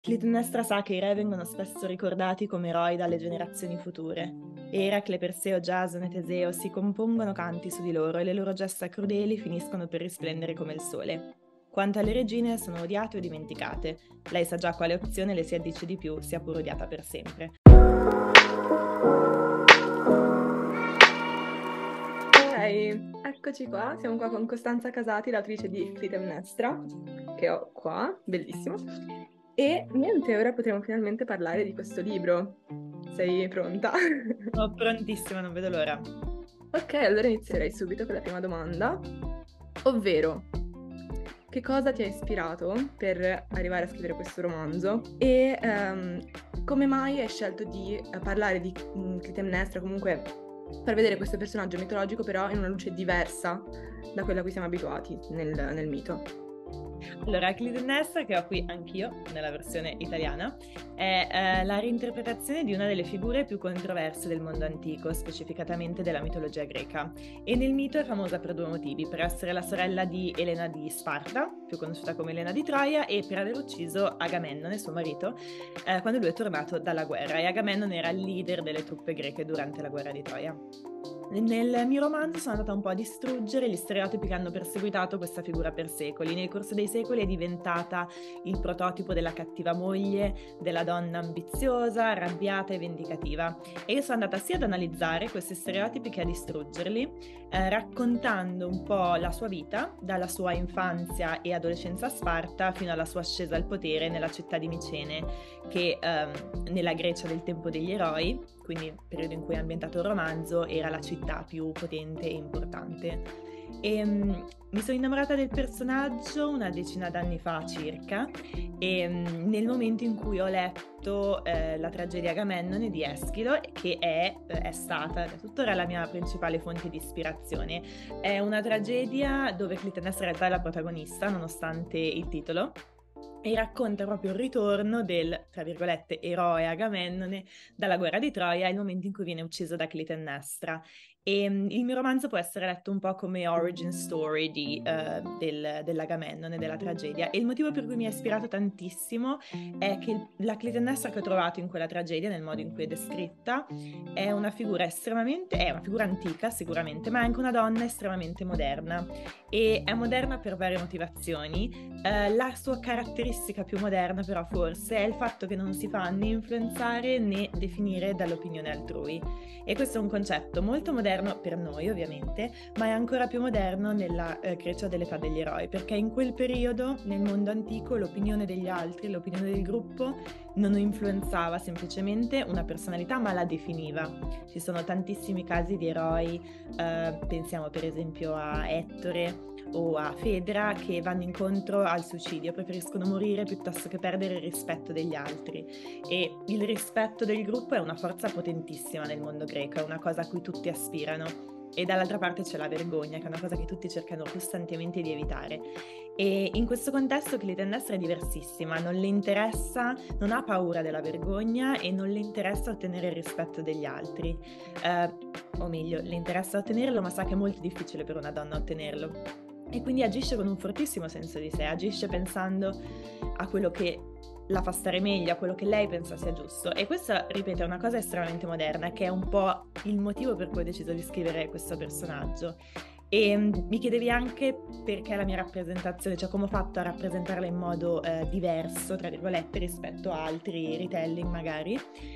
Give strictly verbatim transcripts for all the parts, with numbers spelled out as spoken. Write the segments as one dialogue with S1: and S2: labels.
S1: Clitemnestra sa che i re vengono spesso ricordati come eroi dalle generazioni future. Eracle, Perseo, Giasone e Teseo si compongono canti su di loro e le loro gesta crudeli finiscono per risplendere come il sole. Quanto alle regine, sono odiate o dimenticate. Lei sa già quale opzione le si addice di più, sia pur odiata per sempre.
S2: Ok, eccoci qua, siamo qua con Costanza Casati, l'autrice di Clitemnestra, che ho qua, bellissimo. E niente, ora potremo finalmente parlare di questo libro. Sei pronta?
S1: Sono prontissima, non vedo l'ora.
S2: Ok, allora inizierei subito con la prima domanda, ovvero che cosa ti ha ispirato per arrivare a scrivere questo romanzo e um, come mai hai scelto di uh, parlare di um, Clitemnestra, comunque far vedere questo personaggio mitologico però in una luce diversa da quella a cui siamo abituati nel, nel mito?
S1: Allora, Clitemnestra, che ho qui anch'io nella versione italiana, è eh, la reinterpretazione di una delle figure più controverse del mondo antico, specificatamente della mitologia greca. E nel mito è famosa per due motivi: per essere la sorella di Elena di Sparta, più conosciuta come Elena di Troia, e per aver ucciso Agamennone, suo marito, eh, quando lui è tornato dalla guerra. E Agamennone era il leader delle truppe greche durante la guerra di Troia. Nel mio romanzo sono andata un po' a distruggere gli stereotipi che hanno perseguitato questa figura per secoli. Nel corso dei secoli è diventata il prototipo della cattiva moglie, della donna ambiziosa, arrabbiata e vendicativa. E io sono andata sia ad analizzare questi stereotipi che a distruggerli, eh, raccontando un po' la sua vita, dalla sua infanzia e adolescenza a Sparta fino alla sua ascesa al potere nella città di Micene, che ehm, nella Grecia del tempo degli eroi, quindi il periodo in cui è ambientato il romanzo, era la città più potente e importante. E, um, mi sono innamorata del personaggio una decina d'anni fa circa, e um, nel momento in cui ho letto eh, la tragedia Agamennone di Eschilo, che è, è stata tuttora la mia principale fonte di ispirazione. È una tragedia dove Clitemnestra in realtà è la protagonista, nonostante il titolo, e racconta proprio il ritorno del, tra virgolette, eroe Agamennone dalla guerra di Troia, il momento in cui viene ucciso da Clitemnestra. E um, il mio romanzo può essere letto un po' come origin story di, uh, del, dell'Agamennone, della tragedia. E il motivo per cui mi ha ispirato tantissimo è che il, la Clitemnestra che ho trovato in quella tragedia, nel modo in cui è descritta, è una figura estremamente, è una figura antica sicuramente, ma è anche una donna estremamente moderna. E è moderna per varie motivazioni. Uh, la sua caratteristica più moderna però forse è il fatto che non si fa né influenzare né definire dall'opinione altrui. E questo è un concetto molto moderno per noi ovviamente, ma è ancora più moderno nella eh, Grecia dell'età degli eroi, perché in quel periodo nel mondo antico l'opinione degli altri, l'opinione del gruppo non influenzava semplicemente una personalità, ma la definiva. Ci sono tantissimi casi di eroi, eh, pensiamo per esempio a Ettore o a Fedra, che vanno incontro al suicidio, preferiscono morire piuttosto che perdere il rispetto degli altri. E il rispetto del gruppo è una forza potentissima nel mondo greco, è una cosa a cui tutti aspirano. E dall'altra parte c'è la vergogna, che è una cosa che tutti cercano costantemente di evitare. E in questo contesto Clitemnestra è diversissima, non le interessa, non ha paura della vergogna e non le interessa ottenere il rispetto degli altri. Eh, o meglio, le interessa ottenerlo, ma sa che è molto difficile per una donna ottenerlo. E quindi agisce con un fortissimo senso di sé, agisce pensando a quello che la fa stare meglio, a quello che lei pensa sia giusto. E questa, ripeto, è una cosa estremamente moderna, che è un po' il motivo per cui ho deciso di scrivere questo personaggio. E um, mi chiedevi anche perché la mia rappresentazione, cioè come ho fatto a rappresentarla in modo eh, diverso, tra virgolette, rispetto a altri retelling magari.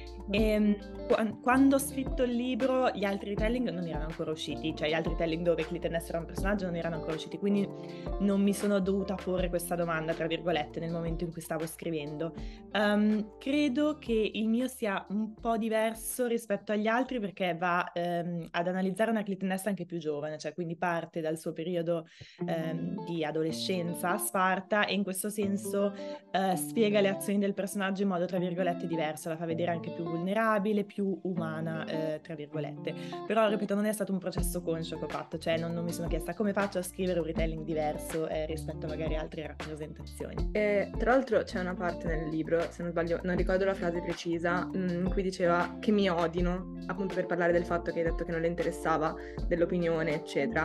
S1: E, quando ho scritto il libro gli altri retelling non erano ancora usciti, cioè gli altri retelling dove Clitemnestra era un personaggio non erano ancora usciti, quindi non mi sono dovuta porre questa domanda, tra virgolette, nel momento in cui stavo scrivendo. Um, credo che il mio sia un po' diverso rispetto agli altri perché va um, ad analizzare una Clitemnestra anche più giovane, cioè quindi parte dal suo periodo um, di adolescenza a Sparta, e in questo senso uh, spiega le azioni del personaggio in modo, tra virgolette, diverso, la fa vedere anche più vulnerabile, più umana, eh, tra virgolette. Però, ripeto, non è stato un processo conscio che ho fatto, cioè non, non mi sono chiesta come faccio a scrivere un retelling diverso eh, rispetto magari a altre rappresentazioni.
S2: E, tra l'altro c'è una parte nel libro, se non sbaglio, non ricordo la frase precisa, in cui diceva che mi odino, appunto per parlare del fatto che hai detto che non le interessava dell'opinione, eccetera.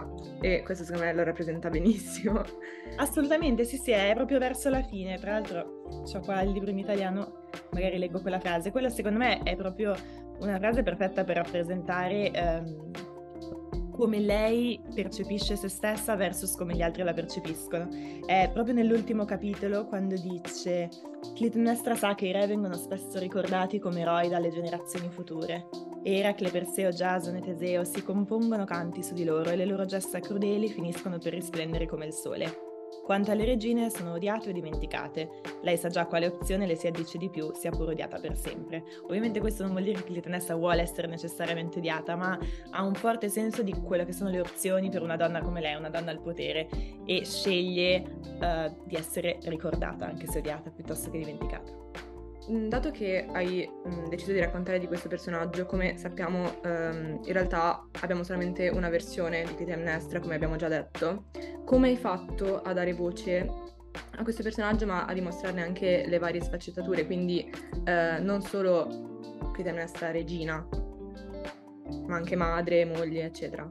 S2: e questo secondo me lo rappresenta benissimo.
S1: Assolutamente, sì sì, è proprio verso la fine. Tra l'altro c'ho qua il libro in italiano, magari leggo quella frase. Quella secondo me è proprio una frase perfetta per rappresentare ehm, come lei percepisce se stessa versus come gli altri la percepiscono. È proprio nell'ultimo capitolo quando dice: Clitemnestra sa che i re vengono spesso ricordati come eroi dalle generazioni future. Eracle, Perseo, Giasone e Teseo si compongono canti su di loro e le loro gesta crudeli finiscono per risplendere come il sole. Quanto alle regine, sono odiate o dimenticate. Lei sa già quale opzione le si addice di più, sia pur odiata per sempre. Ovviamente questo non vuol dire che Clitemnestra vuole essere necessariamente odiata, ma ha un forte senso di quelle che sono le opzioni per una donna come lei, una donna al potere, e sceglie uh, di essere ricordata, anche se odiata, piuttosto che dimenticata.
S2: Dato che hai mh, deciso di raccontare di questo personaggio, come sappiamo um, in realtà abbiamo solamente una versione di Clitemnestra, come abbiamo già detto. Come hai fatto a dare voce a questo personaggio, ma a dimostrarne anche le varie sfaccettature, quindi eh, non solo Clitemnestra regina, ma anche madre, moglie, eccetera?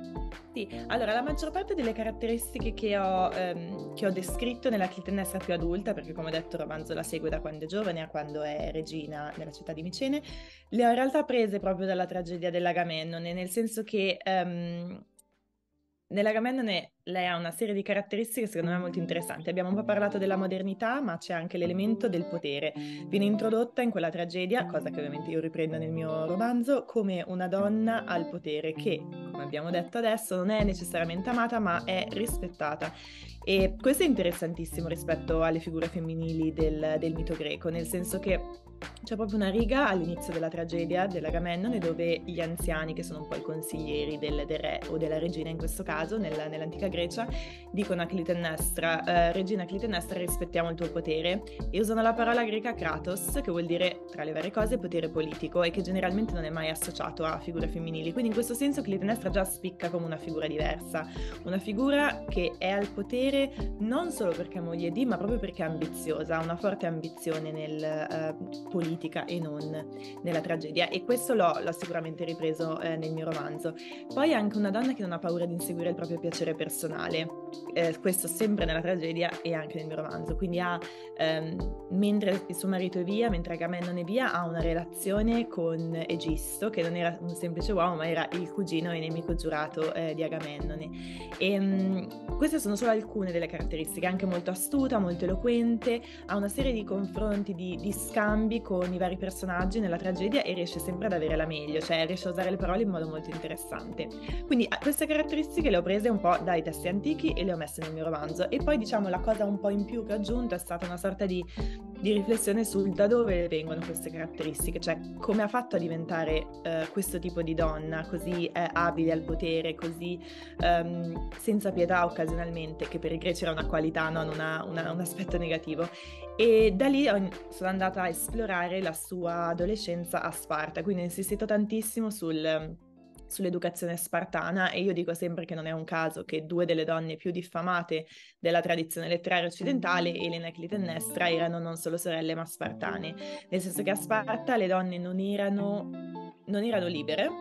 S1: Sì, allora la maggior parte delle caratteristiche che ho, ehm, che ho descritto nella Clitemnestra più adulta, perché come ho detto il romanzo la segue da quando è giovane a quando è regina nella città di Micene, le ho in realtà prese proprio dalla tragedia dell'Agamennone, nel senso che ehm, nell'Agamennone lei ha una serie di caratteristiche secondo me molto interessanti. Abbiamo un po' parlato della modernità, ma c'è anche l'elemento del potere. Viene introdotta in quella tragedia, cosa che ovviamente io riprendo nel mio romanzo, come una donna al potere che, come abbiamo detto adesso, non è necessariamente amata, ma è rispettata. E questo è interessantissimo rispetto alle figure femminili del, del mito greco, nel senso che c'è proprio una riga all'inizio della tragedia dell'Agamennone dove gli anziani, che sono un po' i consiglieri del, del re o della regina in questo caso, nella, nell'antica Grecia, dicono a Clitemnestra: eh, regina Clitemnestra, rispettiamo il tuo potere, e usano la parola greca kratos, che vuol dire, tra le varie cose, potere politico, e che generalmente non è mai associato a figure femminili. Quindi in questo senso Clitemnestra già spicca come una figura diversa, una figura che è al potere non solo perché è moglie di, ma proprio perché è ambiziosa, ha una forte ambizione nel uh, politica e non nella tragedia, e questo l'ho, l'ho sicuramente ripreso eh, nel mio romanzo. Poi è anche una donna che non ha paura di inseguire il proprio piacere personale, eh, questo sempre nella tragedia e anche nel mio romanzo, quindi ha ehm, mentre il suo marito è via, mentre Agamennone è via, ha una relazione con Egisto, che non era un semplice uomo ma era il cugino e nemico giurato eh, di Agamennone, e mh, queste sono solo alcune delle caratteristiche. Anche molto astuta, molto eloquente, ha una serie di confronti, di, di scambi con i vari personaggi nella tragedia e riesce sempre ad avere la meglio, cioè riesce a usare le parole in modo molto interessante. Quindi queste caratteristiche le ho prese un po' dai testi antichi e le ho messe nel mio romanzo, e poi diciamo la cosa un po' in più che ho aggiunto è stata una sorta di, di riflessione sul da dove vengono queste caratteristiche, cioè come ha fatto a diventare eh, questo tipo di donna così eh, abile al potere, così ehm, senza pietà occasionalmente, che per i greci era una qualità, non una, una, un aspetto negativo. E da lì ho, sono andata a esplorare la sua adolescenza a Sparta, quindi ho insistito tantissimo sul, sull'educazione spartana, e io dico sempre che non è un caso che due delle donne più diffamate della tradizione letteraria occidentale, Elena e Clitemnestra, erano non solo sorelle ma spartane, nel senso che a Sparta le donne non erano, non erano libere.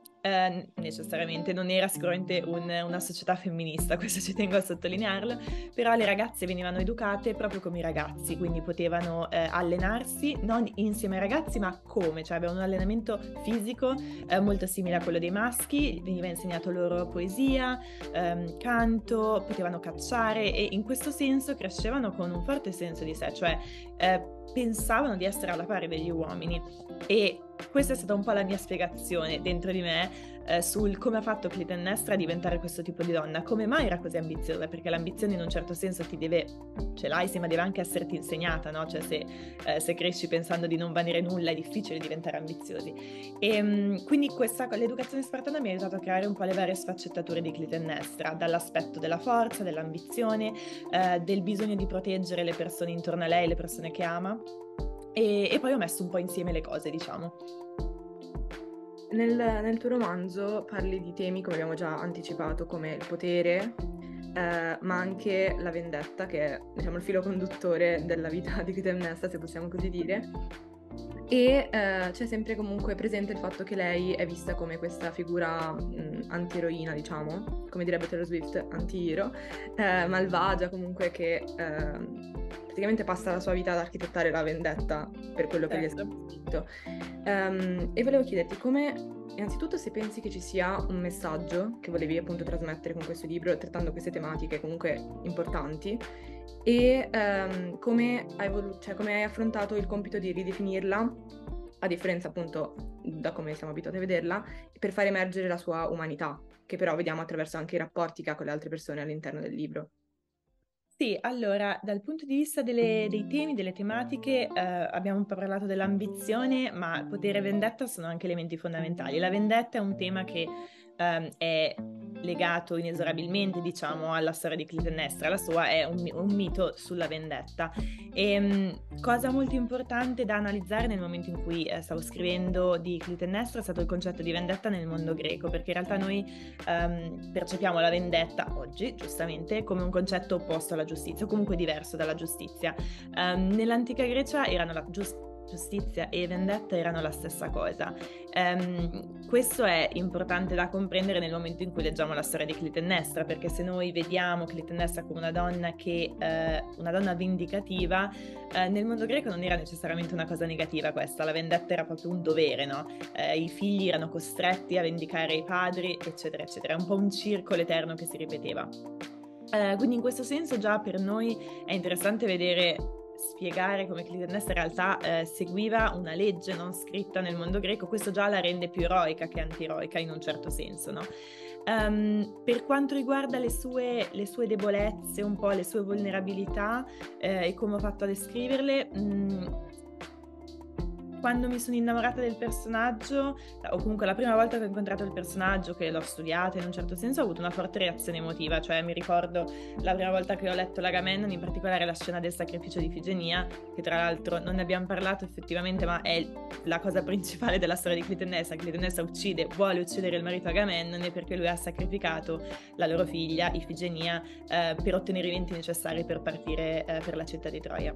S1: Eh, necessariamente non era sicuramente un, una società femminista, questo ci tengo a sottolinearlo, però le ragazze venivano educate proprio come i ragazzi, quindi potevano eh, allenarsi non insieme ai ragazzi ma come, cioè avevano un allenamento fisico eh, molto simile a quello dei maschi, veniva insegnato loro poesia, ehm, canto, potevano cacciare, e in questo senso crescevano con un forte senso di sé, cioè eh, pensavano di essere alla pari degli uomini. E questa è stata un po' la mia spiegazione dentro di me eh, sul come ha fatto Clitemnestra a diventare questo tipo di donna, come mai era così ambiziosa, perché l'ambizione in un certo senso ti deve, ce l'hai sì, ma deve anche esserti insegnata, no? Cioè se, eh, se cresci pensando di non valere nulla è difficile diventare ambiziosi, e um, quindi questa, l'educazione spartana mi ha aiutato a creare un po' le varie sfaccettature di Clitemnestra, dall'aspetto della forza, dell'ambizione, eh, del bisogno di proteggere le persone intorno a lei, le persone che ama. E, e poi ho messo un po' insieme le cose, diciamo.
S2: Nel, nel tuo romanzo parli di temi, come abbiamo già anticipato, come il potere, eh, ma anche la vendetta, che è, diciamo, il filo conduttore della vita di Clitemnestra, se possiamo così dire. E eh, c'è sempre comunque presente il fatto che lei è vista come questa figura mh, anti-eroina, diciamo, come direbbe Taylor Swift, anti-hero, eh, malvagia comunque che eh, praticamente passa la sua vita ad architettare la vendetta per quello che gli è
S1: Certo.
S2: stato scritto. Um, e volevo chiederti come, innanzitutto, se pensi che ci sia un messaggio che volevi appunto trasmettere con questo libro, trattando queste tematiche comunque importanti, e um, come hai volu- cioè, come hai affrontato il compito di ridefinirla, a differenza appunto da come siamo abituati a vederla, per far emergere la sua umanità, che però vediamo attraverso anche i rapporti che ha con le altre persone all'interno del libro.
S1: Sì, allora, dal punto di vista delle- dei temi, delle tematiche, eh, abbiamo un po' parlato dell'ambizione, ma potere e vendetta sono anche elementi fondamentali. La vendetta è un tema che ehm, è legato inesorabilmente, diciamo, alla storia di Clitennestra. La sua è un, un mito sulla vendetta. E mh, cosa molto importante da analizzare nel momento in cui eh, stavo scrivendo di Clitennestra è stato il concetto di vendetta nel mondo greco, perché in realtà noi ehm, percepiamo la vendetta oggi, giustamente, come un concetto opposto alla giustizia, o comunque diverso dalla giustizia. Um, nell'antica Grecia erano la giustizia giustizia e vendetta erano la stessa cosa. Um, questo è importante da comprendere nel momento in cui leggiamo la storia di Clitennestra, perché se noi vediamo Clitennestra come una donna che eh, una donna vendicativa, eh, nel mondo greco non era necessariamente una cosa negativa questa, la vendetta era proprio un dovere, no? Eh, i figli erano costretti a vendicare i padri, eccetera, eccetera. È un po' un circolo eterno che si ripeteva. Uh, quindi in questo senso già per noi è interessante vedere, spiegare come Clitennestra in realtà eh, seguiva una legge non scritta nel mondo greco. Questo già la rende più eroica che anti-eroica in un certo senso, no? Um, per quanto riguarda le sue, le sue debolezze, un po' le sue vulnerabilità eh, e come ho fatto a descriverle, mh, quando mi sono innamorata del personaggio, o comunque la prima volta che ho incontrato il personaggio, che l'ho studiato in un certo senso, ho avuto una forte reazione emotiva. Cioè mi ricordo la prima volta che ho letto l'Agamennone, in particolare la scena del sacrificio di Ifigenia, che tra l'altro non ne abbiamo parlato effettivamente, ma è la cosa principale della storia di Clitennestra. Clitennestra uccide, vuole uccidere il marito Agamennone perché lui ha sacrificato la loro figlia Ifigenia eh, per ottenere i venti necessari per partire eh, per la città di Troia.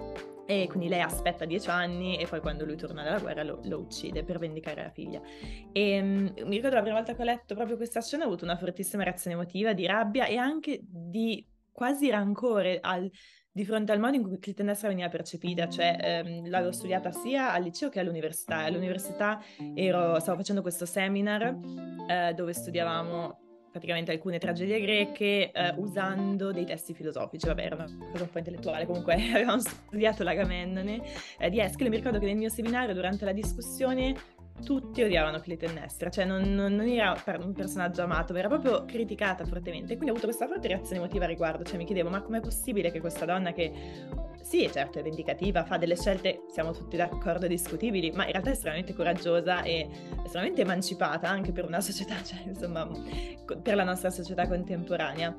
S1: E quindi lei aspetta dieci anni e poi quando lui torna dalla guerra lo, lo uccide per vendicare la figlia. E um, mi ricordo la prima volta che ho letto proprio questa scena ho avuto una fortissima reazione emotiva, di rabbia e anche di quasi rancore al, di fronte al modo in cui Clitennestra veniva percepita. Cioè ehm, l'avevo studiata sia al liceo che all'università. All'università ero, stavo facendo questo seminar eh, dove studiavamo praticamente alcune tragedie greche eh, usando dei testi filosofici. Vabbè, era una cosa un po' intellettuale, comunque avevamo studiato l'Agamennone eh, di Eschilo. Mi ricordo che nel mio seminario, durante la discussione, tutti odiavano Clitennestra, cioè non, non, non era un personaggio amato, ma era proprio criticata fortemente, quindi ho avuto questa forte reazione emotiva a riguardo. Cioè mi chiedevo, ma com'è possibile che questa donna che sì, certo è vendicativa, fa delle scelte, siamo tutti d'accordo, discutibili, ma in realtà è estremamente coraggiosa e estremamente emancipata anche per una società, cioè insomma per la nostra società contemporanea.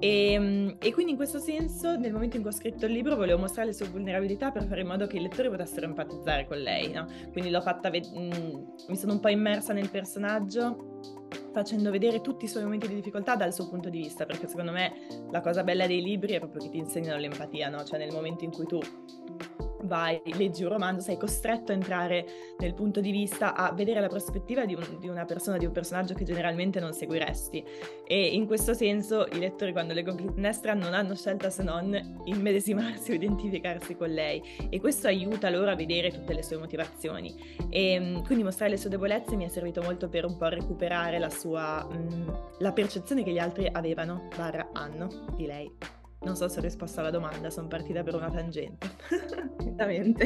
S1: E, e quindi in questo senso, nel momento in cui ho scritto il libro, volevo mostrare le sue vulnerabilità per fare in modo che i lettori potessero empatizzare con lei, no? Quindi l'ho fatta ved- mh, mi sono un po' immersa nel personaggio, facendo vedere tutti i suoi momenti di difficoltà dal suo punto di vista, perché secondo me la cosa bella dei libri è proprio che ti insegnano l'empatia, no? Cioè nel momento in cui tu vai, leggi un romanzo, sei costretto a entrare nel punto di vista, a vedere la prospettiva di, un, di una persona, di un personaggio che generalmente non seguiresti. E in questo senso i lettori, quando leggono Clitennestra, non hanno scelta se non immedesimarsi o identificarsi con lei, e questo aiuta loro a vedere tutte le sue motivazioni. E quindi mostrare le sue debolezze mi è servito molto per un po' recuperare la sua mh, la percezione che gli altri avevano barra hanno di lei. Non so se ho risposto alla domanda, sono partita per una tangente.
S2: Esattamente.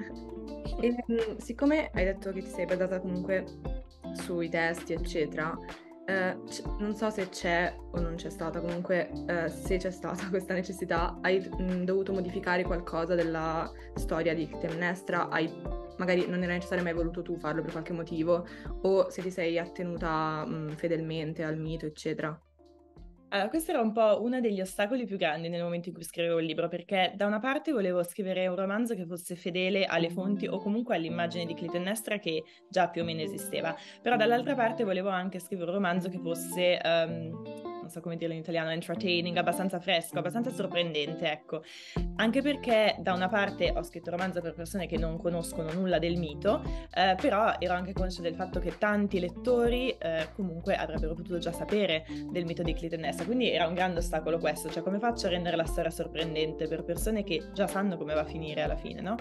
S2: E, mh, siccome hai detto che ti sei basata comunque sui testi, eccetera, eh, c- non so se c'è o non c'è stata, comunque eh, se c'è stata questa necessità, hai mh, dovuto modificare qualcosa della storia di Clitennestra, hai, magari non era necessario, mai voluto tu farlo per qualche motivo, o se ti sei attenuta mh, fedelmente al mito, eccetera.
S1: Allora, questo era un po' uno degli ostacoli più grandi nel momento in cui scrivevo il libro, perché da una parte volevo scrivere un romanzo che fosse fedele alle fonti o comunque all'immagine di Clitennestra che già più o meno esisteva, però dall'altra parte volevo anche scrivere un romanzo che fosse um, non so come dirlo in italiano, entertaining, abbastanza fresco, abbastanza sorprendente, ecco. Anche perché da una parte ho scritto il romanzo per persone che non conoscono nulla del mito, eh, però ero anche conscia del fatto che tanti lettori eh, comunque avrebbero potuto già sapere del mito di Clitennestra, quindi era un grande ostacolo questo, cioè come faccio a rendere la storia sorprendente per persone che già sanno come va a finire alla fine, no?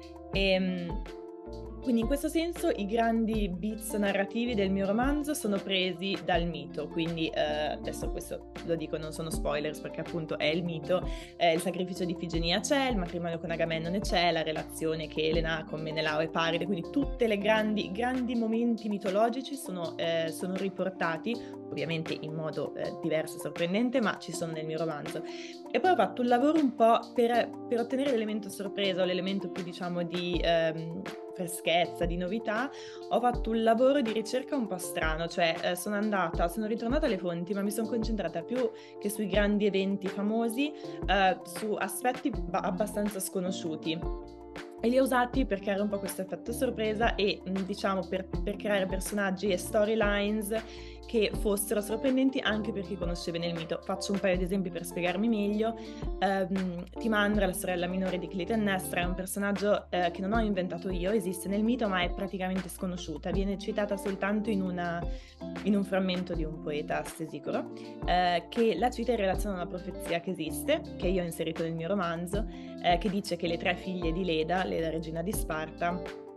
S1: E quindi in questo senso i grandi beats narrativi del mio romanzo sono presi dal mito, quindi eh, adesso questo lo dico, non sono spoilers perché appunto è il mito, eh, il sacrificio di Ifigenia c'è, il matrimonio con Agamennone c'è, la relazione che Elena ha con Menelao e Paride, quindi tutti i grandi, grandi momenti mitologici sono, eh, sono riportati, ovviamente in modo eh, diverso e sorprendente, ma ci sono nel mio romanzo. E poi ho fatto un lavoro un po' per, per ottenere l'elemento sorpresa o l'elemento più diciamo di ehm, freschezza, di novità. Ho fatto un lavoro di ricerca un po' strano, cioè eh, sono andata, sono ritornata alle fonti, ma mi sono concentrata più che sui grandi eventi famosi, eh, su aspetti ba- abbastanza sconosciuti. E li ho usati per creare un po' questo effetto sorpresa e diciamo per, per creare personaggi e storylines che fossero sorprendenti anche per chi conosce bene il mito. Faccio un paio di esempi per spiegarmi meglio. Um, Timandra, la sorella minore di Clitennestra, è un personaggio uh, che non ho inventato io, esiste nel mito ma è praticamente sconosciuta, viene citata soltanto in, una, in un frammento di un poeta stesicoro, uh, che la cita in relazione a una profezia che esiste, che io ho inserito nel mio romanzo, uh, che dice che le tre figlie di Leda, Leda regina di Sparta,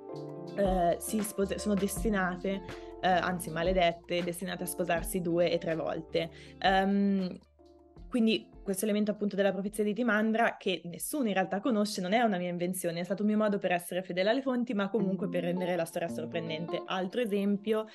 S1: uh, si spose- sono destinate Uh, anzi maledette, destinate a sposarsi due e tre volte. Um, quindi questo elemento appunto della profezia di Timandra, che nessuno in realtà conosce, non è una mia invenzione, è stato un mio modo per essere fedele alle fonti, ma comunque per rendere la storia sorprendente. Altro esempio,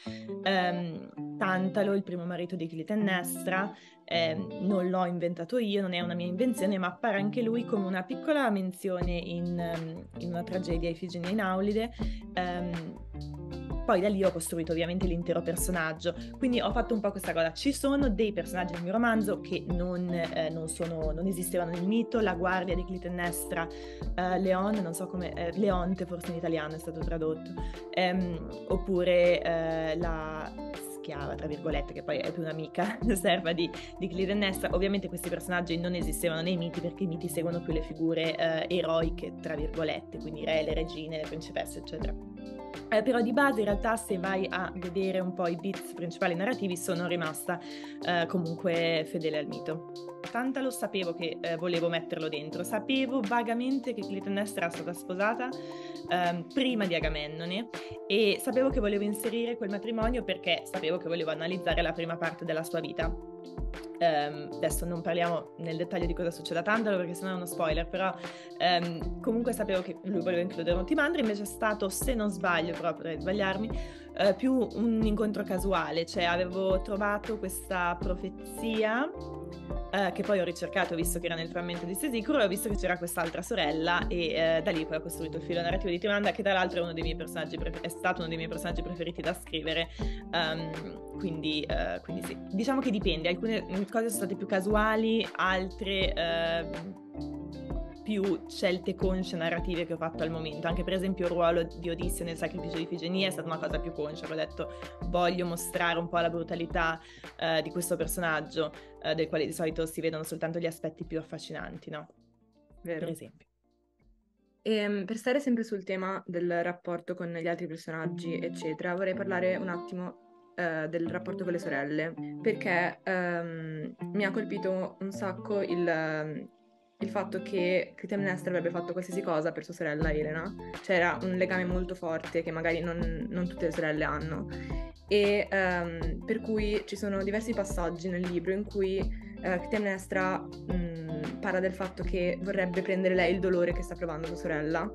S1: um, Tantalo, il primo marito di Clitennestra, eh, non l'ho inventato io, non è una mia invenzione, ma appare anche lui come una piccola menzione in, um, in una tragedia Ifigenia in Aulide. Um, Poi da lì ho costruito ovviamente l'intero personaggio, quindi ho fatto un po' questa cosa. Ci sono dei personaggi nel mio romanzo che non, eh, non, sono, non esistevano nel mito, la guardia di Clitennestra, eh, Leon, non so come, eh, Leonte forse in italiano è stato tradotto, ehm, oppure eh, la schiava, tra virgolette, che poi è più un'amica serva di, di Clitennestra. Ovviamente questi personaggi non esistevano nei miti perché i miti seguono più le figure eh, eroiche, tra virgolette, quindi re, le regine, le principesse, eccetera. Eh, però di base in realtà se vai a vedere un po' i beats principali narrativi sono rimasta eh, comunque fedele al mito. Tantalo sapevo che eh, volevo metterlo dentro, sapevo vagamente che Clitennestra era stata sposata eh, prima di Agamennone e sapevo che volevo inserire quel matrimonio perché sapevo che volevo analizzare la prima parte della sua vita. Um, adesso non parliamo nel dettaglio di cosa succede a Tantalo perché sennò è uno spoiler, però um, comunque sapevo che lui voleva includere un Timandra, invece è stato, se non sbaglio, però potrei sbagliarmi, uh, più un incontro casuale, cioè avevo trovato questa profezia uh, che poi ho ricercato visto che era nel frammento di Stesicuro e ho visto che c'era quest'altra sorella e uh, da lì poi ho costruito il filo narrativo di Timandra, che tra l'altro è uno dei miei personaggi prefer- è stato uno dei miei personaggi preferiti da scrivere. Um, Quindi, uh, quindi sì, diciamo che dipende, alcune cose sono state più casuali, altre uh, più scelte consce narrative che ho fatto al momento. Anche per esempio il ruolo di Odisseo nel sacrificio di Ifigenia è stata una cosa più conscia, ho detto voglio mostrare un po' la brutalità uh, di questo personaggio, uh, del quale di solito si vedono soltanto gli aspetti più affascinanti, no?
S2: Vero.
S1: Per esempio.
S2: E, per stare sempre sul tema del rapporto con gli altri personaggi, eccetera, vorrei parlare un attimo del rapporto con le sorelle, perché um, mi ha colpito un sacco il, il fatto che Clitemnestra avrebbe fatto qualsiasi cosa per sua sorella Elena. C'era un legame molto forte che magari non, non tutte le sorelle hanno, e um, per cui ci sono diversi passaggi nel libro in cui uh, Clitemnestra um, parla del fatto che vorrebbe prendere lei il dolore che sta provando sua sorella,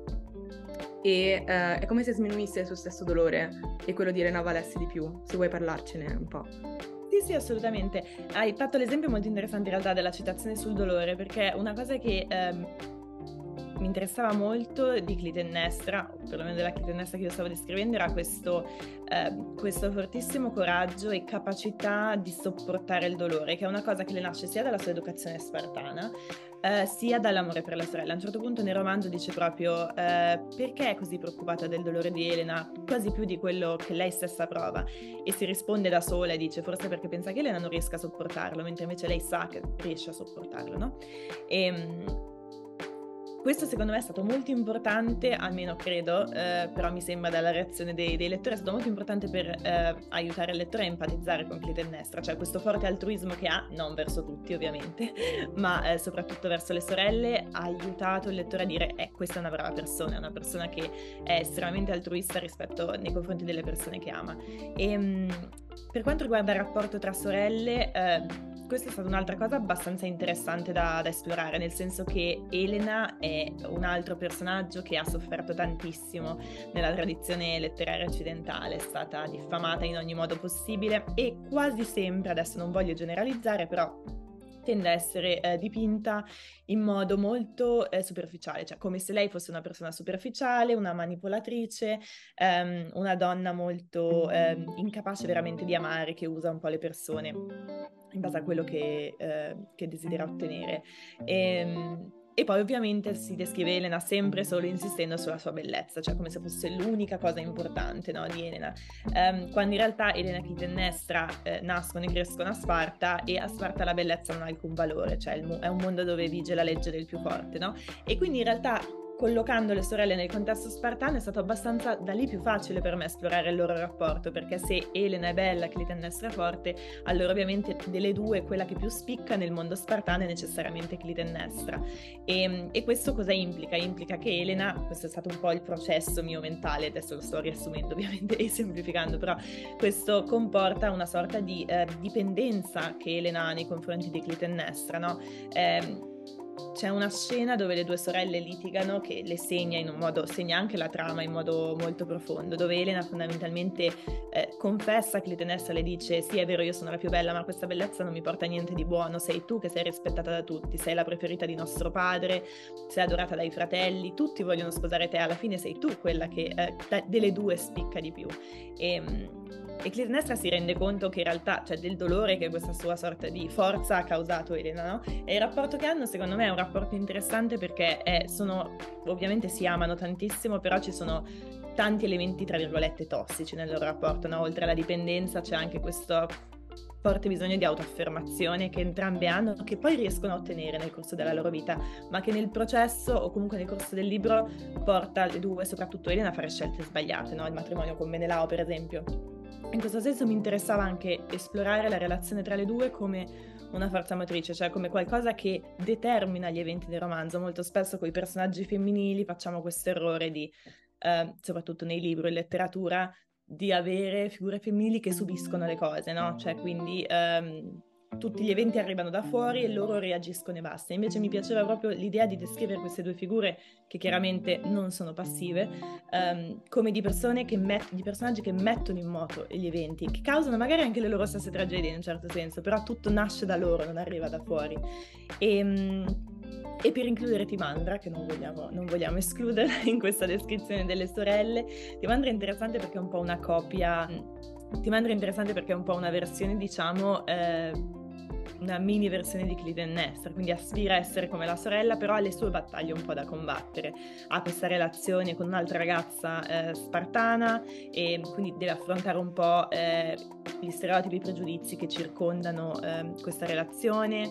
S2: e uh, è come se sminuisse il suo stesso dolore e quello di Elena valesse di più. Se vuoi parlarcene un po'.
S1: Sì, sì, assolutamente. Hai fatto l'esempio molto interessante in realtà della citazione sul dolore, perché una cosa che ehm, mi interessava molto di Clitennestra, o perlomeno della Clitennestra che io stavo descrivendo, era questo, eh, questo fortissimo coraggio e capacità di sopportare il dolore, che è una cosa che le nasce sia dalla sua educazione spartana, eh, sia dall'amore per la sorella. A un certo punto nel romanzo dice proprio eh, perché è così preoccupata del dolore di Elena, quasi più di quello che lei stessa prova, e si risponde da sola e dice forse perché pensa che Elena non riesca a sopportarlo, mentre invece lei sa che riesce a sopportarlo, no? E questo secondo me è stato molto importante, almeno credo, eh, però mi sembra dalla reazione dei, dei lettori, è stato molto importante per eh, aiutare il lettore a empatizzare con Clitennestra, cioè questo forte altruismo che ha, non verso tutti ovviamente, ma eh, soprattutto verso le sorelle, ha aiutato il lettore a dire eh, questa è una brava persona, è una persona che è estremamente altruista rispetto nei confronti delle persone che ama. E mh, per quanto riguarda il rapporto tra sorelle, eh, questa è stata un'altra cosa abbastanza interessante da, da esplorare, nel senso che Elena è un altro personaggio che ha sofferto tantissimo nella tradizione letteraria occidentale, è stata diffamata in ogni modo possibile e quasi sempre, adesso non voglio generalizzare, però tende a essere eh, dipinta in modo molto eh, superficiale, cioè come se lei fosse una persona superficiale, una manipolatrice, ehm, una donna molto ehm, incapace veramente di amare, che usa un po' le persone in base a quello che, eh, che desidera ottenere. E, e poi ovviamente si descrive Elena sempre solo insistendo sulla sua bellezza, cioè come se fosse l'unica cosa importante, no, di Elena, um, quando in realtà Elena e Clitennestra eh, nascono e crescono a Sparta, e a Sparta la bellezza non ha alcun valore, cioè è un mondo dove vige la legge del più forte, no? E quindi in realtà, collocando le sorelle nel contesto spartano, è stato abbastanza da lì più facile per me esplorare il loro rapporto, perché se Elena è bella, Clitennestra è forte, allora ovviamente delle due quella che più spicca nel mondo spartano è necessariamente Clitennestra. E, e questo cosa implica? Implica che Elena, questo è stato un po' il processo mio mentale, adesso lo sto riassumendo ovviamente e semplificando, però questo comporta una sorta di eh, dipendenza che Elena ha nei confronti di Clitennestra, no? Eh, C'è una scena dove le due sorelle litigano che le segna in un modo, segna anche la trama in modo molto profondo, dove Elena fondamentalmente eh, confessa, Clitennestra le dice sì è vero io sono la più bella ma questa bellezza non mi porta a niente di buono, sei tu che sei rispettata da tutti, sei la preferita di nostro padre, sei adorata dai fratelli, tutti vogliono sposare te, alla fine sei tu quella che eh, delle due spicca di più. E, E Clitennestra si rende conto che in realtà, cioè del dolore che questa sua sorta di forza ha causato Elena, no? E il rapporto che hanno secondo me è un rapporto interessante perché è, sono, ovviamente si amano tantissimo, però ci sono tanti elementi tra virgolette tossici nel loro rapporto, no? Oltre alla dipendenza c'è anche questo forte bisogno di autoaffermazione che entrambe hanno, che poi riescono a ottenere nel corso della loro vita, ma che nel processo o comunque nel corso del libro porta le due, soprattutto Elena, a fare scelte sbagliate, no? Il matrimonio con Menelao per esempio. In questo senso mi interessava anche esplorare la relazione tra le due come una forza motrice, cioè come qualcosa che determina gli eventi del romanzo. Molto spesso con i personaggi femminili facciamo questo errore di, eh, soprattutto nei libri, in letteratura, di avere figure femminili che subiscono le cose, no? Cioè quindi ehm, tutti gli eventi arrivano da fuori e loro reagiscono e basta. Invece mi piaceva proprio l'idea di descrivere queste due figure che chiaramente non sono passive, um, come di persone che met- di personaggi che mettono in moto gli eventi, che causano magari anche le loro stesse tragedie in un certo senso, però tutto nasce da loro, non arriva da fuori. E, um, e per includere Timandra, che non vogliamo, non vogliamo escludere in questa descrizione delle sorelle, Timandra è interessante perché è un po' una copia, Timandra è interessante perché è un po' una versione, diciamo, eh, una mini versione di Clitennestra, quindi aspira a essere come la sorella, però ha le sue battaglie un po' da combattere, ha questa relazione con un'altra ragazza eh, spartana e quindi deve affrontare un po' eh, gli stereotipi e i pregiudizi che circondano eh, questa relazione,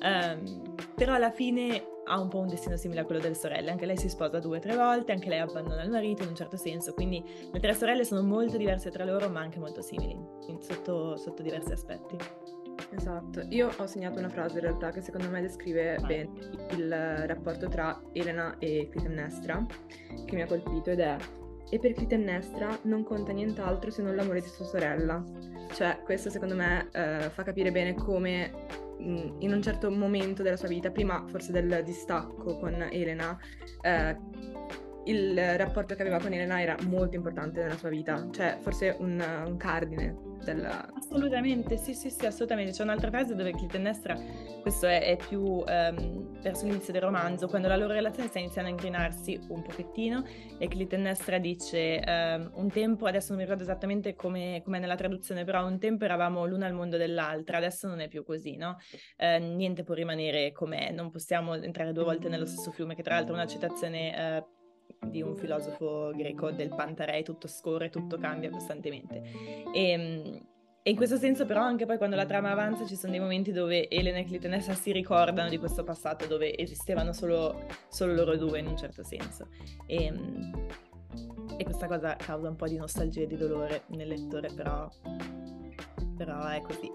S1: um, però alla fine ha un po' un destino simile a quello delle sorelle, anche lei si sposa due o tre volte, anche lei abbandona il marito in un certo senso, quindi le tre sorelle sono molto diverse tra loro ma anche molto simili sotto, sotto diversi aspetti.
S2: Esatto, io ho segnato una frase in realtà che secondo me descrive bene il rapporto tra Elena e Clitennestra, che mi ha colpito, ed è: e per Clitennestra non conta nient'altro se non l'amore di sua sorella. Cioè, questo secondo me eh, fa capire bene come mh, in un certo momento della sua vita, prima forse del distacco con Elena, eh, il rapporto che aveva con Elena era molto importante nella sua vita, cioè forse un, un cardine della...
S1: Assolutamente, sì, sì, sì, assolutamente. C'è un'altra frase dove Clitemnestra, questo è, è più ehm, verso l'inizio del romanzo, quando la loro relazione sta iniziando a incrinarsi un pochettino, e Clitemnestra dice ehm, un tempo, adesso non mi ricordo esattamente come è nella traduzione, però un tempo eravamo l'una al mondo dell'altra, adesso non è più così, no? Eh, niente può rimanere com'è, non possiamo entrare due volte nello stesso fiume, che tra l'altro è una citazione eh, di un filosofo greco del Pantarei, tutto scorre, tutto cambia costantemente. E, e in questo senso però anche poi quando la trama avanza ci sono dei momenti dove Elena e Clitemnestra si ricordano di questo passato dove esistevano solo, solo loro due in un certo senso. E, e questa cosa causa un po' di nostalgia e di dolore nel lettore, però, però è così.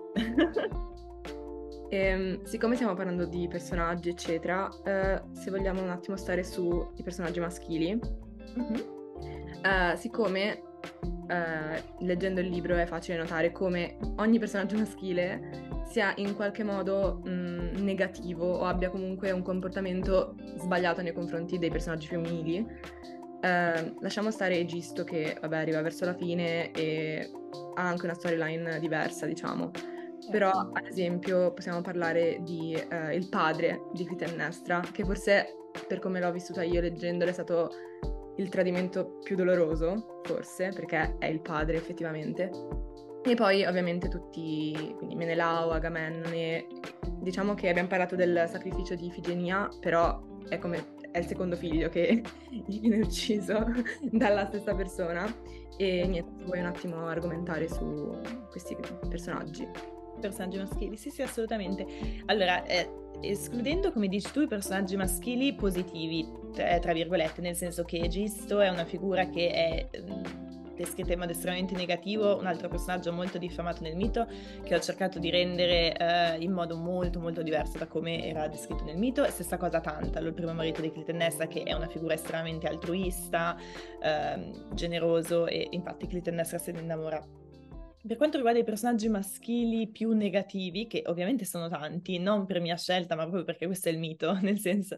S2: E, siccome stiamo parlando di personaggi, eccetera, eh, se vogliamo un attimo stare sui personaggi maschili, mm-hmm. eh, siccome eh, leggendo il libro è facile notare come ogni personaggio maschile sia in qualche modo mh, negativo o abbia comunque un comportamento sbagliato nei confronti dei personaggi femminili, eh, lasciamo stare Egisto che vabbè arriva verso la fine e ha anche una storyline diversa, diciamo. Però, ad esempio, possiamo parlare di eh, il padre di Clitemnestra, che forse, per come l'ho vissuta io leggendolo, è stato il tradimento più doloroso, forse, perché è il padre, effettivamente. E poi, ovviamente, tutti, quindi Menelao, Agamennone, diciamo che abbiamo parlato del sacrificio di Ifigenia, però è come è il secondo figlio che gli viene ucciso dalla stessa persona. E niente, vuoi un attimo argomentare su questi personaggi?
S1: Personaggi maschili, sì sì, assolutamente. Allora, eh, escludendo, come dici tu, i personaggi maschili positivi, tra, tra virgolette, nel senso che Egisto è una figura che è mh, descritta in modo estremamente negativo, un altro personaggio molto diffamato nel mito, che ho cercato di rendere eh, in modo molto molto diverso da come era descritto nel mito. E stessa cosa Tantalo, il primo marito di Clitemnestra, che è una figura estremamente altruista, eh, generoso, e infatti Clitemnestra se ne innamora. Per quanto riguarda i personaggi maschili più negativi, che ovviamente sono tanti, non per mia scelta, ma proprio perché questo è il mito, nel senso...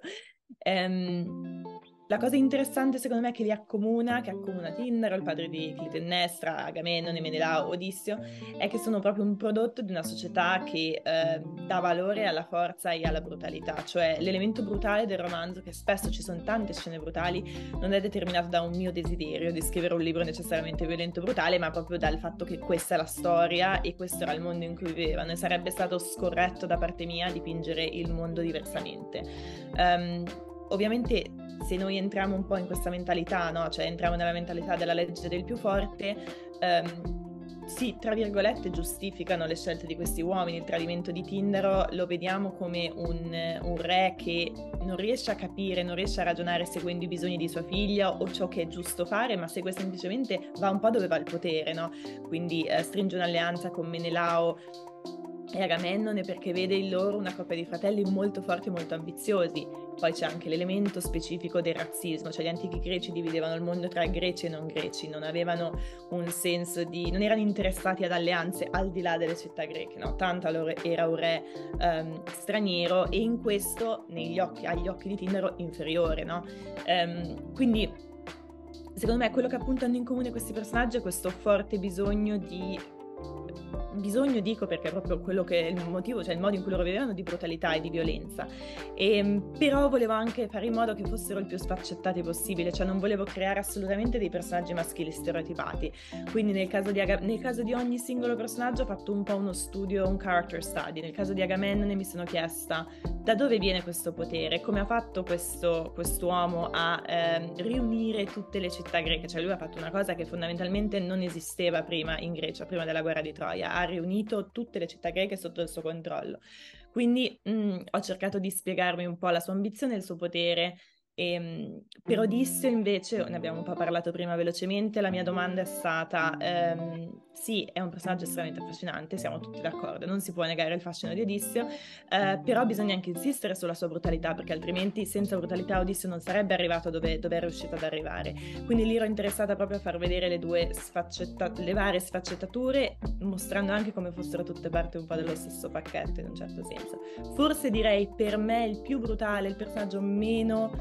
S1: Ehm, la cosa interessante secondo me che li accomuna, che accomuna Tindaro, il padre di Clitemnestra, Agamennone, Menelao, Odisseo, è che sono proprio un prodotto di una società che eh, dà valore alla forza e alla brutalità, cioè l'elemento brutale del romanzo, che spesso ci sono tante scene brutali, non è determinato da un mio desiderio di scrivere un libro necessariamente violento e brutale, ma proprio dal fatto che questa è la storia e questo era il mondo in cui vivevano, e sarebbe stato scorretto da parte mia dipingere il mondo diversamente. Um, ovviamente se noi entriamo un po' in questa mentalità, no? Cioè entriamo nella mentalità della legge del più forte, ehm, sì, tra virgolette giustificano le scelte di questi uomini. Il tradimento di Tindaro lo vediamo come un, un re che non riesce a capire, non riesce a ragionare seguendo i bisogni di sua figlia o ciò che è giusto fare, ma segue semplicemente, va un po' dove va il potere, no? Quindi eh, stringe un'alleanza con Menelao e Agamennone perché vede in loro una coppia di fratelli molto forti e molto ambiziosi. Poi c'è anche l'elemento specifico del razzismo, cioè gli antichi greci dividevano il mondo tra greci e non greci, non avevano un senso di... non erano interessati ad alleanze al di là delle città greche, no? Tantalo era un re um, straniero e in questo, negli occhi, agli occhi di Tindaro, inferiore, no? Um, quindi, secondo me, quello che appuntano in comune questi personaggi è questo forte bisogno di... bisogno dico perché è proprio quello che è il motivo, cioè il modo in cui loro vivevano, di brutalità e di violenza, e, però volevo anche fare in modo che fossero il più sfaccettati possibile, cioè non volevo creare assolutamente dei personaggi maschili stereotipati, quindi nel caso di, Aga- nel caso di ogni singolo personaggio ho fatto un po' uno studio, un character study. Nel caso di Agamennone mi sono chiesta da dove viene questo potere, come ha fatto questo quest'uomo a ehm, riunire tutte le città greche, cioè lui ha fatto una cosa che fondamentalmente non esisteva prima in Grecia, prima della guerra di Troia, ha riunito tutte le città greche sotto il suo controllo. Quindi mh, ho cercato di spiegarmi un po' la sua ambizione e il suo potere. E, mh, per Odisseo invece, ne abbiamo un po' parlato prima velocemente, la mia domanda è stata ehm, sì, è un personaggio estremamente affascinante, siamo tutti d'accordo, non si può negare il fascino di Odisseo, eh, però bisogna anche insistere sulla sua brutalità, perché altrimenti senza brutalità Odisseo non sarebbe arrivato dove, dove è riuscito ad arrivare. Quindi lì ero interessata proprio a far vedere le due sfaccetta- le varie sfaccettature, mostrando anche come fossero tutte parte un po' dello stesso pacchetto in un certo senso. Forse direi per me il più brutale, il personaggio meno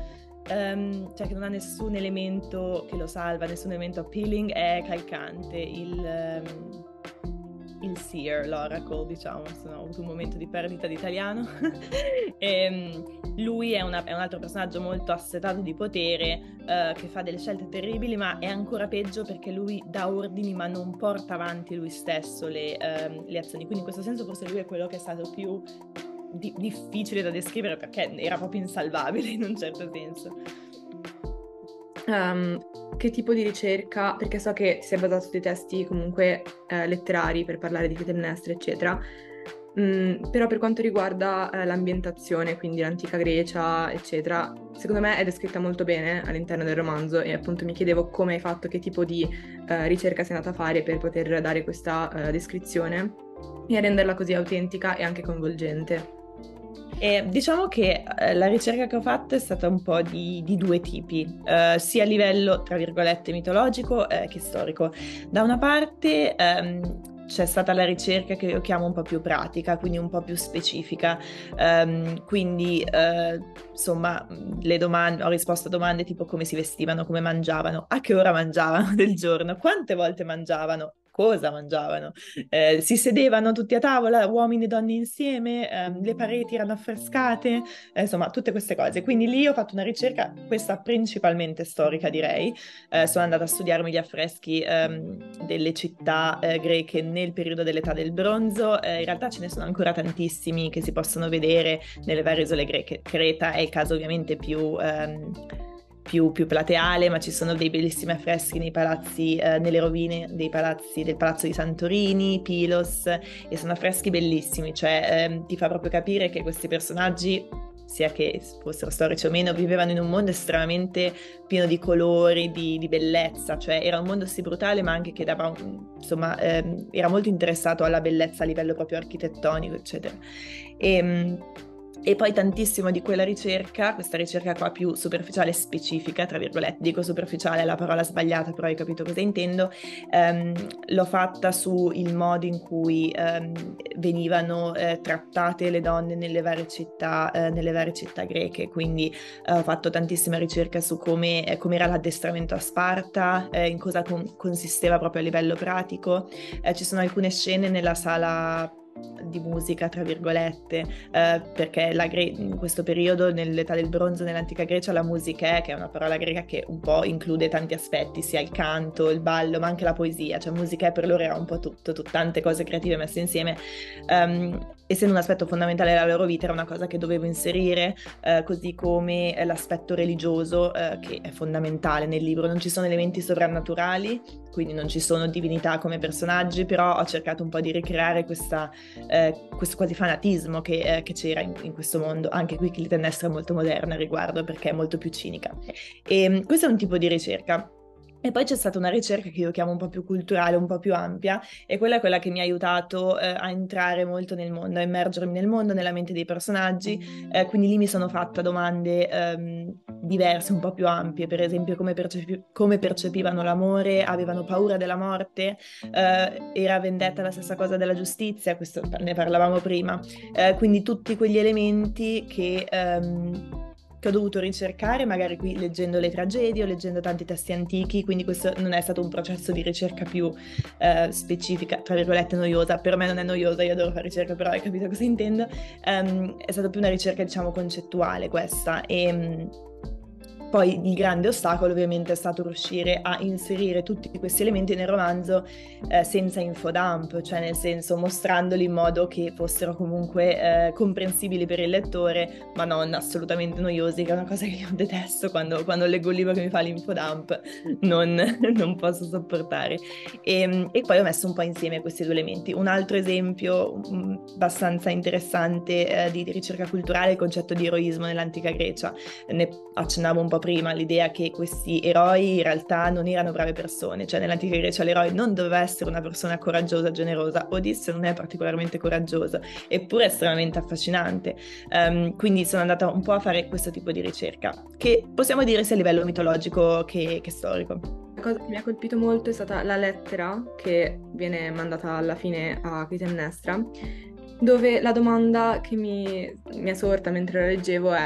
S1: um, cioè che non ha nessun elemento che lo salva, nessun elemento appealing, è calcante. Il, um, il seer, l'oracle, diciamo, sono, ho avuto un momento di perdita di italiano. E, lui è, una, è un altro personaggio molto assetato di potere, uh, che fa delle scelte terribili, ma è ancora peggio perché lui dà ordini ma non porta avanti lui stesso le, um, le azioni. Quindi in questo senso forse lui è quello che è stato più di- difficile da descrivere, perché era proprio insalvabile in un certo senso.
S2: Um, che tipo di ricerca, perché so che si è basato su dei testi comunque eh, letterari per parlare di Clitemnestra, eccetera, mm, però per quanto riguarda eh, l'ambientazione, quindi l'antica Grecia, eccetera, secondo me è descritta molto bene all'interno del romanzo e appunto mi chiedevo come hai fatto, che tipo di eh, ricerca sei andata a fare per poter dare questa eh, descrizione e renderla così autentica e anche coinvolgente.
S1: E diciamo che eh, la ricerca che ho fatto è stata un po' di, di due tipi, eh, sia a livello, tra virgolette, mitologico eh, che storico. Da una parte ehm, c'è stata la ricerca che io chiamo un po' più pratica, quindi un po' più specifica, ehm, quindi eh, insomma le domande, ho risposto a domande tipo come si vestivano, come mangiavano, a che ora mangiavano del giorno, quante volte mangiavano, cosa mangiavano, eh, si sedevano tutti a tavola, uomini e donne insieme, ehm, le pareti erano affrescate, eh, insomma tutte queste cose. Quindi lì ho fatto una ricerca, questa principalmente storica direi, eh, sono andata a studiarmi gli affreschi ehm, delle città eh, greche nel periodo dell'età del bronzo, eh, in realtà ce ne sono ancora tantissimi che si possono vedere nelle varie isole greche. Creta è il caso ovviamente più... Ehm, Più, più plateale, ma ci sono dei bellissimi affreschi nei palazzi, eh, nelle rovine dei palazzi, del palazzo di Santorini, Pilos, e sono affreschi bellissimi, cioè ehm, ti fa proprio capire che questi personaggi, sia che fossero storici o meno, vivevano in un mondo estremamente pieno di colori, di, di bellezza, cioè era un mondo sì brutale, ma anche che dava, un, insomma, ehm, era molto interessato alla bellezza a livello proprio architettonico, eccetera. E, E poi tantissimo di quella ricerca, questa ricerca qua più superficiale e specifica, tra virgolette, dico superficiale, è la parola sbagliata, però hai capito cosa intendo, ehm, l'ho fatta sul modo in cui ehm, venivano eh, trattate le donne nelle varie città, eh, nelle varie città greche, quindi eh, ho fatto tantissima ricerca su come eh, era l'addestramento a Sparta, eh, in cosa con- consisteva proprio a livello pratico. Eh, ci sono alcune scene nella sala di musica, tra virgolette, eh, perché la Gre- in questo periodo, nell'età del bronzo, nell'antica Grecia, la musica, che è una parola greca che un po' include tanti aspetti, sia il canto, il ballo, ma anche la poesia, cioè musica per loro era un po' tutto, tut- tante cose creative messe insieme, um, essendo un aspetto fondamentale della loro vita, era una cosa che dovevo inserire, eh, così come l'aspetto religioso, eh, che è fondamentale nel libro. Non ci sono elementi sovrannaturali, quindi non ci sono divinità come personaggi, però ho cercato un po' di ricreare questa, eh, questo quasi fanatismo che, eh, che c'era in, in questo mondo. Anche qui Clitemnestra è molto moderna a riguardo, perché è molto più cinica. E questo è un tipo di ricerca. E poi c'è stata una ricerca che io chiamo un po' più culturale, un po' più ampia, e quella è quella che mi ha aiutato eh, a entrare molto nel mondo, a immergermi nel mondo, nella mente dei personaggi, eh, quindi lì mi sono fatta domande ehm, diverse, un po' più ampie, per esempio come, percepi- come percepivano l'amore, avevano paura della morte, eh, era vendetta la stessa cosa della giustizia, questo ne parlavamo prima, eh, quindi tutti quegli elementi che... Ehm, che ho dovuto ricercare, magari qui leggendo le tragedie o leggendo tanti testi antichi, quindi questo non è stato un processo di ricerca più eh, specifica, tra virgolette noiosa, per me non è noiosa, io adoro fare ricerca, però hai capito cosa intendo, um, è stata più una ricerca diciamo concettuale questa, e um, poi il grande ostacolo ovviamente è stato riuscire a inserire tutti questi elementi nel romanzo eh, senza infodump, cioè nel senso mostrandoli in modo che fossero comunque eh, comprensibili per il lettore, ma non assolutamente noiosi, che è una cosa che io detesto quando, quando leggo un libro che mi fa l'infodump, non, non posso sopportare. E, e poi ho messo un po' insieme questi due elementi. Un altro esempio um, abbastanza interessante eh, di, di ricerca culturale è il concetto di eroismo nell'antica Grecia. Ne accennavo un po' prima l'idea che questi eroi in realtà non erano brave persone, cioè nell'antica Grecia l'eroe non doveva essere una persona coraggiosa, generosa. Odisseo non è particolarmente coraggioso, eppure estremamente affascinante, um, quindi sono andata un po' a fare questo tipo di ricerca, che possiamo dire sia a livello mitologico che, che storico.
S2: La cosa che mi ha colpito molto è stata la lettera che viene mandata alla fine a Clitemnestra, dove la domanda che mi, mi è sorta mentre la leggevo è: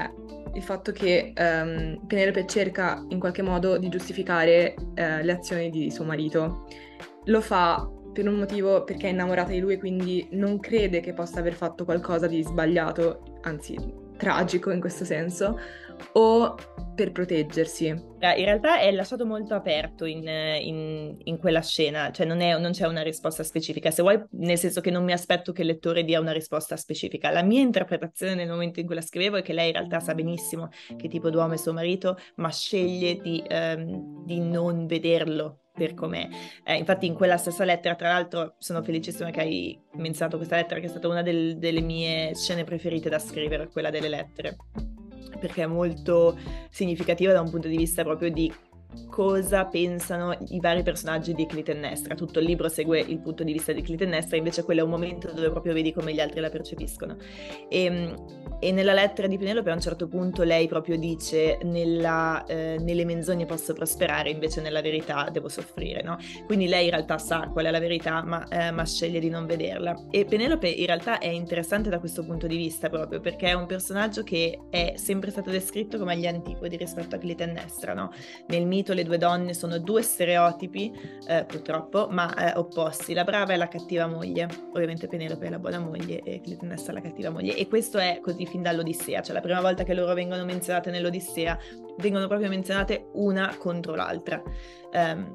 S2: il fatto che ehm, Penelope cerca in qualche modo di giustificare eh, le azioni di suo marito. Lo fa per un motivo perché è innamorata di lui e quindi non crede che possa aver fatto qualcosa di sbagliato, anzi tragico in questo senso, o per proteggersi.
S1: In realtà è lasciato molto aperto in, in, in quella scena, cioè non, è, non c'è una risposta specifica, se vuoi, nel senso che non mi aspetto che il lettore dia una risposta specifica. La mia interpretazione nel momento in cui la scrivevo è che lei in realtà sa benissimo che tipo d'uomo è suo marito, ma sceglie di, ehm, di non vederlo per com'è. Eh, infatti in quella stessa lettera, tra l'altro sono felicissima che hai menzionato questa lettera, che è stata una del, delle mie scene preferite da scrivere, quella delle lettere, perché è molto significativa da un punto di vista proprio di cosa pensano i vari personaggi di Clitemnestra. Tutto il libro segue il punto di vista di Clitemnestra, invece quello è un momento dove proprio vedi come gli altri la percepiscono. E, e nella lettera di Penelope a un certo punto lei proprio dice nella, eh, nelle menzogne posso prosperare, invece nella verità devo soffrire, no? Quindi lei in realtà sa qual è la verità, ma, eh, ma sceglie di non vederla. E Penelope in realtà è interessante da questo punto di vista proprio perché è un personaggio che è sempre stato descritto come agli antipodi rispetto a Clitemnestra, no? Nel mito le due donne sono due stereotipi, eh, purtroppo, ma eh, opposti. La brava è la cattiva moglie, ovviamente Penelope è la buona moglie e Clitemnestra è la cattiva moglie, e questo è così fin dall'Odissea, cioè la prima volta che loro vengono menzionate nell'Odissea vengono proprio menzionate una contro l'altra, um,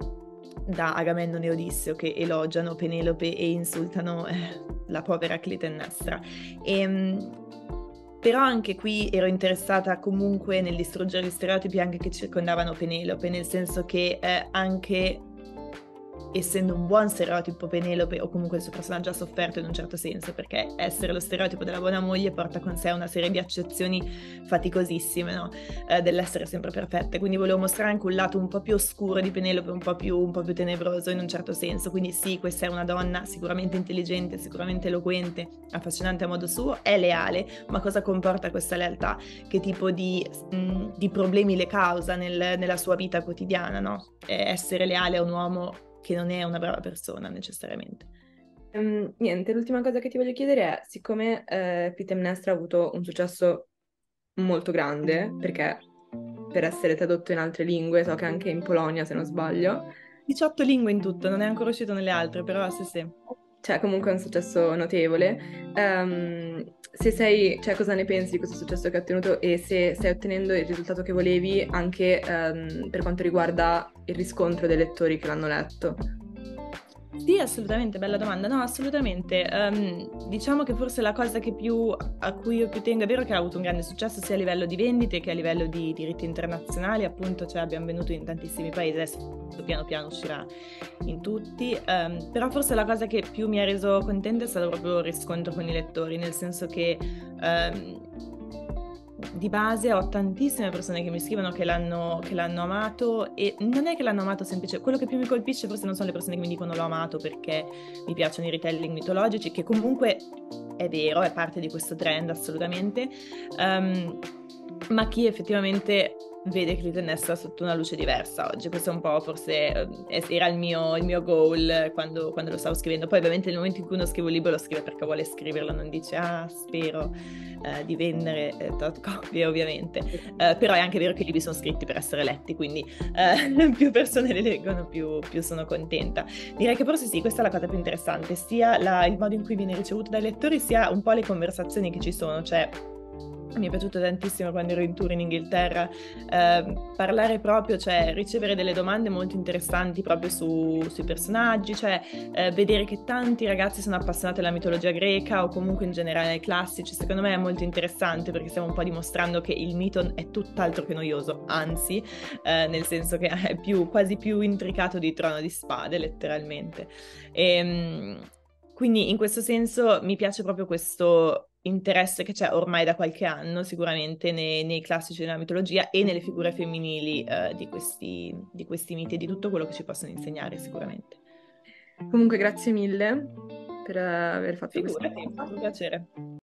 S1: da Agamennone e Odisseo che elogiano Penelope e insultano eh, la povera Clitemnestra. E, um, però anche qui ero interessata comunque nel distruggere gli stereotipi anche che circondavano Penelope, nel senso che eh, anche essendo un buon stereotipo Penelope, o comunque il suo personaggio ha sofferto in un certo senso, perché essere lo stereotipo della buona moglie porta con sé una serie di accezioni faticosissime, no? Eh, dell'essere sempre perfette, quindi volevo mostrare anche un lato un po' più oscuro di Penelope, un po' più, un po' più tenebroso in un certo senso, quindi sì, questa è una donna sicuramente intelligente, sicuramente eloquente, affascinante a modo suo, è leale, ma cosa comporta questa lealtà? Che tipo di, mh, di problemi le causa nel, nella sua vita quotidiana, no? Eh, essere leale a un uomo che non è una brava persona necessariamente.
S2: Um, niente, l'ultima cosa che ti voglio chiedere è, siccome eh, Clitemnestra ha avuto un successo molto grande, perché per essere tradotto in altre lingue, so che anche in Polonia, se non sbaglio,
S1: diciotto lingue in tutto, non è ancora uscito nelle altre, però sì sì.
S2: Cioè, comunque è un successo notevole. Um, se sei, cioè, cosa ne pensi di questo successo che hai ottenuto e se stai ottenendo il risultato che volevi anche um, per quanto riguarda il riscontro dei lettori che l'hanno letto?
S1: Sì, assolutamente, bella domanda. No, assolutamente. Um, diciamo che forse la cosa che più, a cui io più tengo, è vero che ha avuto un grande successo sia a livello di vendite che a livello di diritti internazionali, appunto, cioè abbiamo venduto in tantissimi paesi, adesso piano piano uscirà in tutti, um, però forse la cosa che più mi ha reso contenta è stato proprio il riscontro con i lettori, nel senso che um, di base ho tantissime persone che mi scrivono che l'hanno, che l'hanno amato, e non è che l'hanno amato semplicemente, quello che più mi colpisce forse non sono le persone che mi dicono l'ho amato perché mi piacciono i retelling mitologici, che comunque è vero, è parte di questo trend assolutamente, um, ma chi effettivamente vede Clitemnestra sotto una luce diversa oggi. Questo è un po' forse era il mio, il mio goal quando, quando lo stavo scrivendo. Poi ovviamente nel momento in cui uno scrive un libro lo scrive perché vuole scriverlo, non dice ah spero eh, di vendere eh, tot copie ovviamente, eh, però è anche vero che i libri sono scritti per essere letti, quindi eh, più persone li leggono più, più sono contenta. Direi che forse sì, questa è la cosa più interessante, sia la, il modo in cui viene ricevuto dai lettori, sia un po' le conversazioni che ci sono, cioè mi è piaciuto tantissimo quando ero in tour in Inghilterra eh, parlare proprio, cioè ricevere delle domande molto interessanti proprio su, sui personaggi, cioè eh, vedere che tanti ragazzi sono appassionati alla mitologia greca o comunque in generale ai classici. Secondo me è molto interessante perché stiamo un po' dimostrando che il mito è tutt'altro che noioso, anzi eh, nel senso che è più, quasi più intricato di Trono di Spade letteralmente. E, quindi in questo senso mi piace proprio questo interesse che c'è ormai da qualche anno sicuramente nei, nei classici della mitologia e nelle figure femminili eh, di, questi, di questi miti e di tutto quello che ci possono insegnare sicuramente.
S2: Comunque grazie mille per aver fatto
S1: Figurati,
S2: questa cosa.
S1: un piacere.